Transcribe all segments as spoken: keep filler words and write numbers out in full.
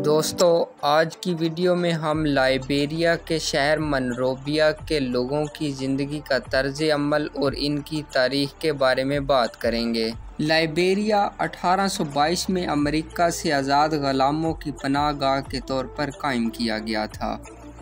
दोस्तों, आज की वीडियो में हम लाइबेरिया के शहर मनरोविया के लोगों की ज़िंदगी का तर्ज अमल और इनकी तारीख़ के बारे में बात करेंगे। लाइबेरिया अठारह सौ बाईस में अमेरिका से आज़ाद ग़ुलामों की पनाह गाह के तौर पर कायम किया गया था।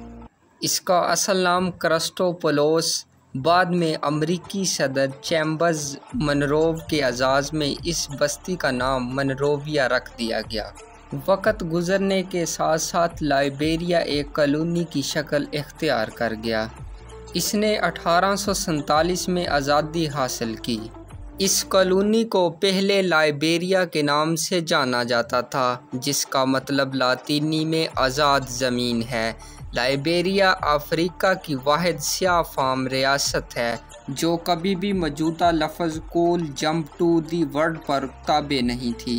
इसका असल नाम क्रिस्टोपोलोस, बाद में अमरीकी सदर चैम्बर्स मनरोव के एजाज़ में इस बस्ती का नाम मनरोविया रख दिया गया। वक़्त गुज़रने के साथ साथ लाइबेरिया एक कॉलोनी की शक्ल इख्तियार कर गया। इसने अठारह सौ सैंतालीस में आज़ादी हासिल की। इस कॉलोनी को पहले लाइबेरिया के नाम से जाना जाता था, जिसका मतलब लातीनी में आज़ाद ज़मीन है। लाइबेरिया अफ्रीका की वाहिद स्याह फाम रियासत है जो कभी भी मौजूदा लफ्ज़ cool jump to the world पर ताबे नहीं थी।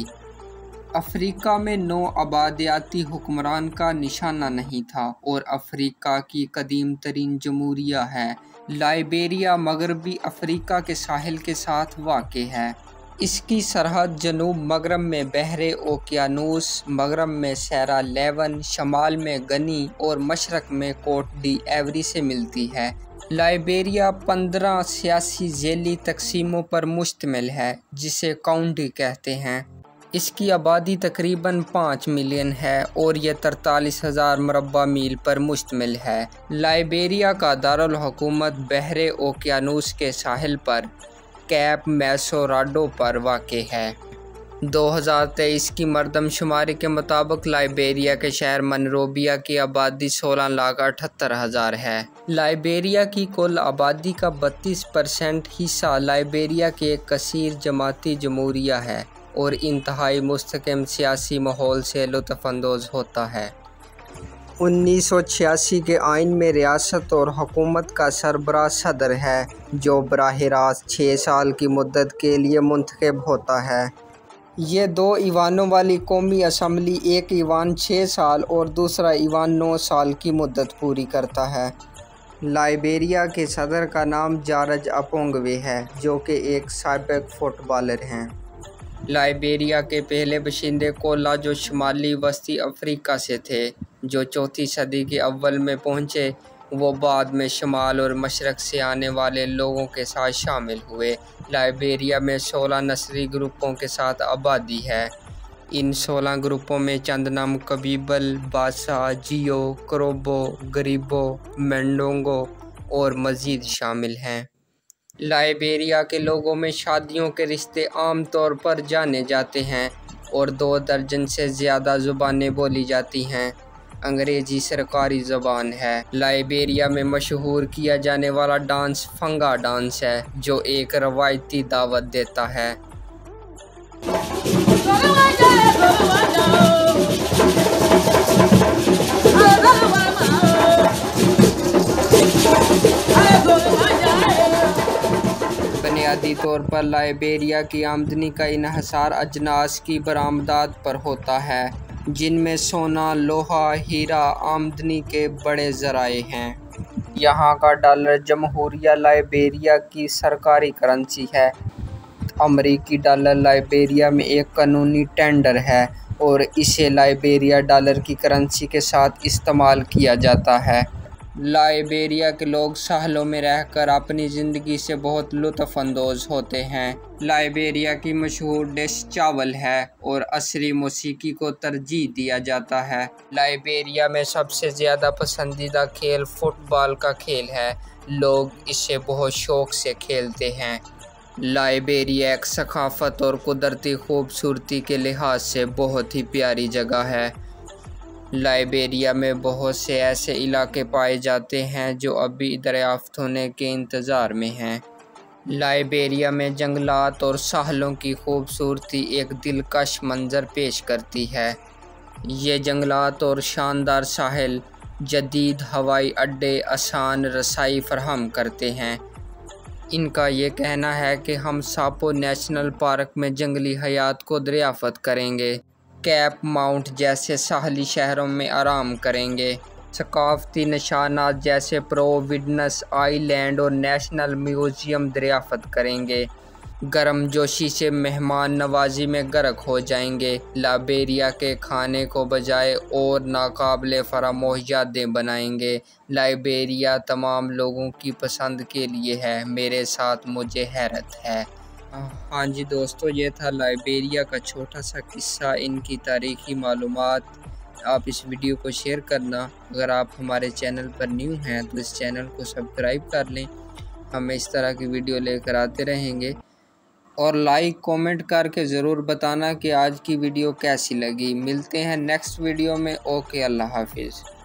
अफ्रीका में नौ आबादियाती हुक्मरान का निशाना नहीं था और अफ्रीका की कदीम तरीन जमहूरिया है। लाइबेरिया मगरबी अफ्रीका के साहिल के साथ वाक़ है। इसकी सरहद जनूब मगरब में बहरे ओकियानूस, मगरब में सेरा लेवन, शमाल में गनी और मशरक़ में कोट डी एवरी से मिलती है। लाइबेरिया पंद्रह सियासी झेली तकसीमों पर मुश्तमिल है, जिसे काउंटी कहते हैं। इसकी आबादी तकरीबन पाँच मिलियन है और यह तरतालीस हज़ार मरबा मील पर मुश्तमिल है। लाइबेरिया का दारुल हुकूमत बहरे ओकियानूस के साहिल पर कैप मैसोराडो पर वाक़ है। दो हज़ार तेईस की मरदमशुमारी के मुताबिक लाइबेरिया के शहर मनरोविया की आबादी सोलह लाख अठहत्तर हज़ार है। लाइबेरिया की कुल आबादी का बत्तीस परसेंट हिस्सा लाइबेरिया के एक कसीर जमाती जमहूरिया है और इंतहाई मुस्तकम सियासी माहौल से लुत्फ़अंदोज़ होता है। उन्नीस सौ छियासी के आइन में रियासत और हुकूमत का सरबराह सदर है, जो बराह रास्त छः साल की मुद्दत के लिए मुंतखब होता है। ये दो ईवानों वाली कौमी असम्बली, एक ईवान छः साल और दूसरा ईवान नौ साल की मुद्दत पूरी करता है। लाइबेरिया के सदर का नाम जॉर्ज अपोंगवे है, जो कि एक साबिक फुटबॉलर हैं। लाइबेरिया के पहले बशिंदे कोला जो शुमाली वस्ती अफ्रीका से थे, जो चौथी सदी के अव्वल में पहुँचे, वो बाद में शुमाल और मशरक़ से आने वाले लोगों के साथ शामिल हुए। लाइबेरिया में सोलह नस्ली ग्रुपों के साथ आबादी है। इन सोलह ग्रुपों में चंद नाम कबीबल, बासा, जियो, क्रोबो, गरीबो, मेंडोंगो और मज़ीद शामिल हैं। लाइबेरिया के लोगों में शादियों के रिश्ते आम तौर पर जाने जाते हैं और दो दर्जन से ज़्यादा ज़ुबानें बोली जाती हैं। अंग्रेज़ी सरकारी ज़बान है। लाइबेरिया में मशहूर किया जाने वाला डांस फंगा डांस है, जो एक रवायती दावत देता है। बुनियादी तौर पर लाइबेरिया की आमदनी का इन्हसार अजनास की बरामदात पर होता है, जिनमें सोना, लोहा, हीरा आमदनी के बड़े ज़राए हैं। यहाँ का डॉलर जमहूरिया लाइबेरिया की सरकारी करेंसी है। अमरीकी डॉलर लाइबेरिया में एक कानूनी टेंडर है और इसे लाइबेरिया डॉलर की करेंसी के साथ इस्तेमाल किया जाता है। लाइबेरिया के लोग साहलों में रहकर अपनी ज़िंदगी से बहुत लुत्फ़अंदोज़ होते हैं। लाइबेरिया की मशहूर डिश चावल है और असरी मौसीकी को तरजीह दिया जाता है। लाइबेरिया में सबसे ज़्यादा पसंदीदा खेल फ़ुटबॉल का खेल है। लोग इसे बहुत शौक़ से खेलते हैं। लाइबेरिया एक सकाफ़त और कुदरती खूबसूरती के लिहाज से बहुत ही प्यारी जगह है। लाइबेरिया में बहुत से ऐसे इलाके पाए जाते हैं जो अभी दरियाफ़्त होने के इंतज़ार में हैं। लाइबेरिया में जंगलात और साहलों की खूबसूरती एक दिलकश मंज़र पेश करती है। ये जंगलात और शानदार साहिल जदीद हवाई अड्डे आसान रसाई फराहम करते हैं। इनका ये कहना है कि हम सापो नेशनल पार्क में जंगली हयात को दरियाफ़त करेंगे, कैप माउंट जैसे साहली शहरों में आराम करेंगे, सकाफ़ती निशानात जैसे प्रोविडेंस आइलैंड और नेशनल म्यूज़ियम दरियाफ़त करेंगे। गर्मजोशी से मेहमान नवाजी में गर्क हो जाएंगे। लाइबेरिया के खाने को बजाय और नाकाबिले फरामोश यादें बनाएंगे। लाइबेरिया तमाम लोगों की पसंद के लिए है, मेरे साथ मुझे हैरत है। हाँ जी दोस्तों, ये था लाइबेरिया का छोटा सा किस्सा, इनकी तारीख़ी मालूमात। आप इस वीडियो को शेयर करना। अगर आप हमारे चैनल पर न्यू हैं तो इस चैनल को सब्सक्राइब कर लें। हम इस तरह की वीडियो लेकर आते रहेंगे। और लाइक कमेंट करके ज़रूर बताना कि आज की वीडियो कैसी लगी। मिलते हैं नेक्स्ट वीडियो में। ओके, अल्लाह हाफिज़।